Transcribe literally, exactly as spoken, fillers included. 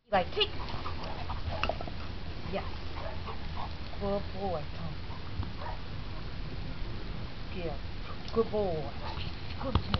Like, take. Yes. Good boy, Tom. Yeah. Good boy. Good boy.